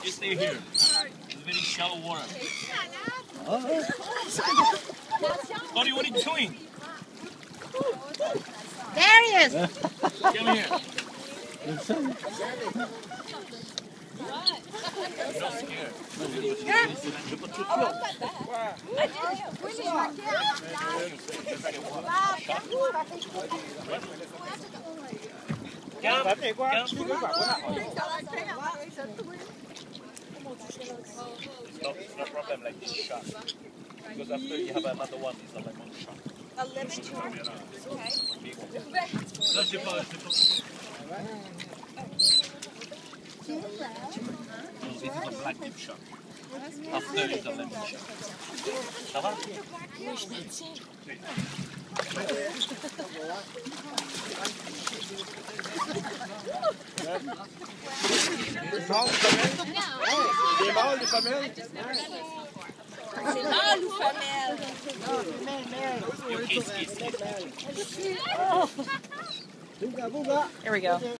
You stay here. It's very shallow water. Buddy, what are you doing? There he is. Come here. You're not scared. It's no problem like this shot. Because after you have another one, it's a lemon shot. A lemon shot. Ça, c'est pas. This is a black tip shot. After is a lemon shot. Ça va? Des mâles, des femelles? C'est mâle ou femelle? You kiss. Here we go.